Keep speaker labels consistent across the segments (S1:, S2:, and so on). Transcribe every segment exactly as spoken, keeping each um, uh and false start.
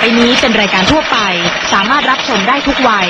S1: นี้เป็นรายการทั่วไปสามารถรับชมได้ทุกวัย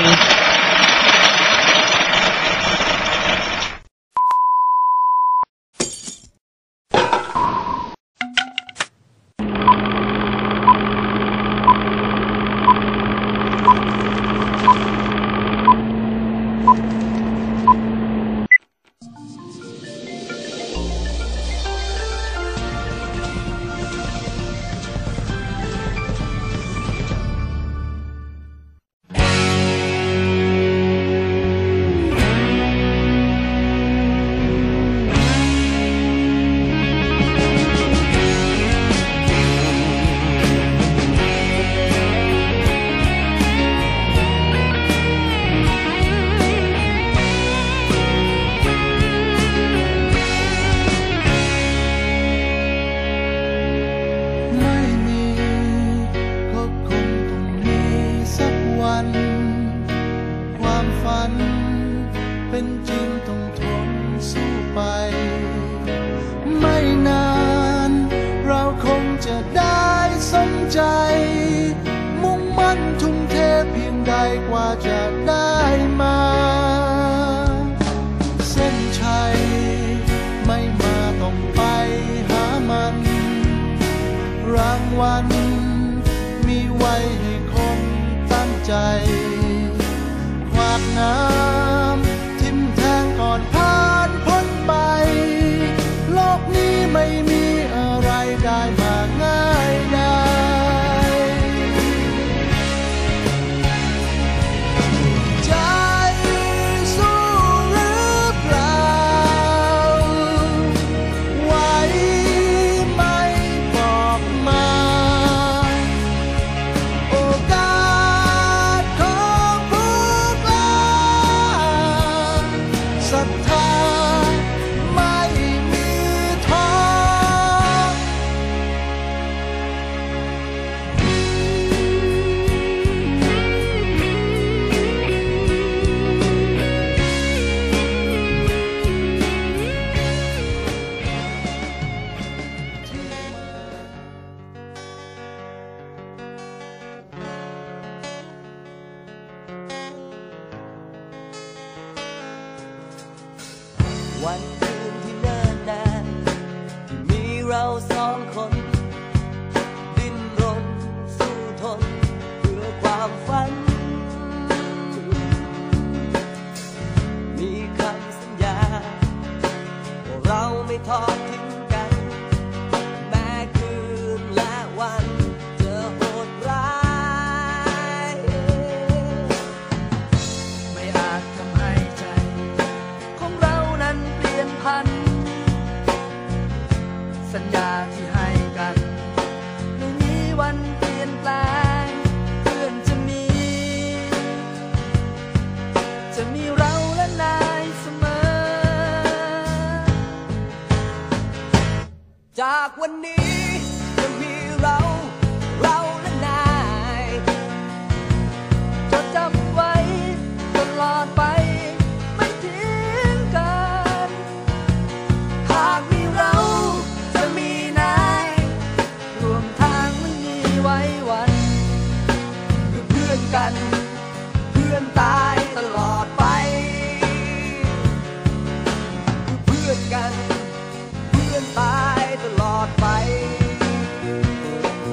S2: วันคืนที่เนิ่นนานที่มีเราสองคนดิ้นรนสู้ทนเพื่อความฝันมีคำสัญญาว่าเราไม่ทอดทิ้งกันแม้คืนและวันจะโหดร้ายไม่อาจทำให้ใจของเรานั้นเปลี่ยนพันสัญญาที่ให้กันไม่มีวันเปลี่ยนแปลงเพื่อนจะมีจะมีเราและนายเสมอจากวันนี้จะมีเราเราและนายจดจำไว้ตลอดไปไม่ทิ้งกันหากมีเราจะมีนายรวมทางไม่มีไว้วันคือเพื่อนกันเพื่อนตายตลอดไปคือเพื่อนกันเพื่อนตายตลอดไป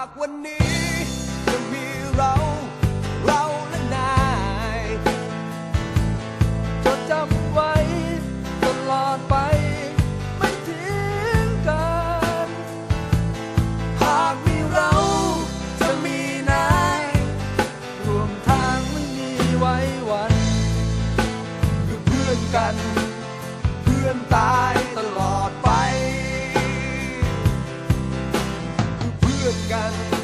S2: วันนี้จะมีเราเราและนายจดจำไว้ตลอดไปไม่ทิ้งกันหากมีเราจะมีนายรวมทางไม่มีไว้วันคือเพื่อนกันเพื่อนตายตลอดไปคือเพื่อนกัน